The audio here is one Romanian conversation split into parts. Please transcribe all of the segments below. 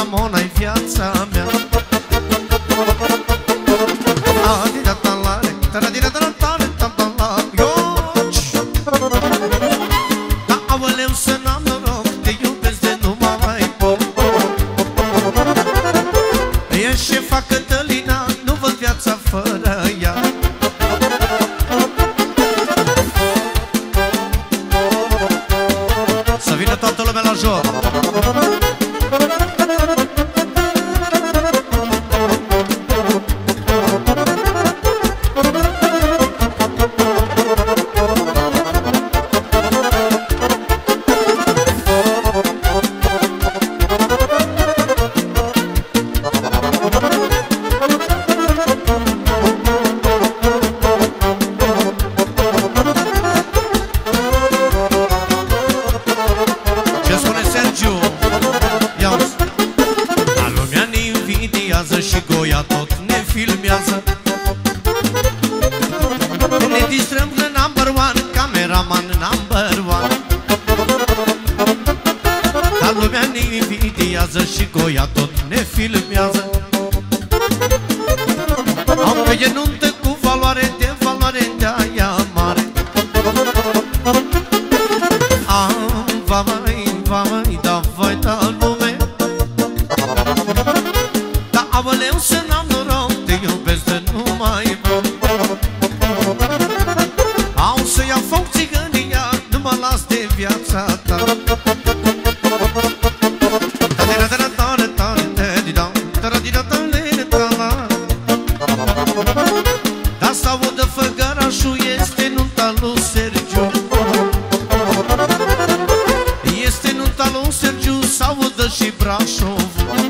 Ramona-i viața mea. Da, aoleu, să n-am noroc, te iubesc de nu mai pot. E șefa Cătălina, nu văd viața fără ea. Să vină toată lumea la joc. Și Goia tot ne filmează. Ne distrăm că number one, cameraman number one. Dar lumea ne invidiază și Goia tot ne filmează. Am pe nuntă cu valoare de aia mare. Va mai, da vai da lume. Da, aoleu, să n-am noroc, te iubesc de nu mai pot. Au să ia foc țigănia, nu mă las de viața ta. Da, s-audă făgărașul, este nunta lui Sergiu. Este nunta lui Sergiu, s-audă și Brașov.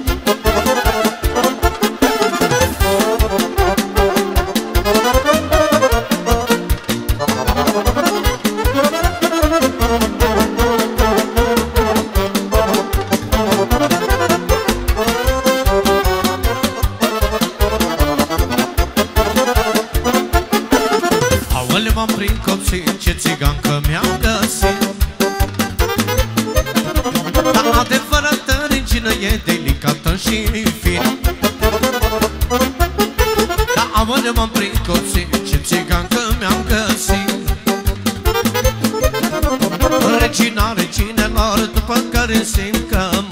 M-am prin copții, ce țigancă mi-am găsit. Dar adevărată regină e delicată și fină. Dar aoleu, m-am prin copții, ce țigancă mi-am găsit. Regina reginelor, după care simt că